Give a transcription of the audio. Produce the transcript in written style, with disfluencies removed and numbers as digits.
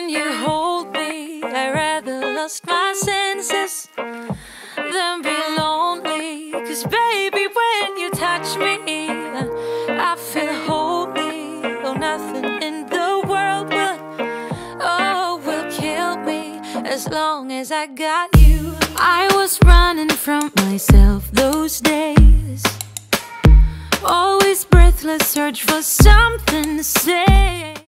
when you hold me, I rather lost my senses than be lonely. 'Cause baby, when you touch me, I feel holy. Oh, nothing in the world will kill me as long as I got you. I was running from myself those days, always breathless, search for something to say.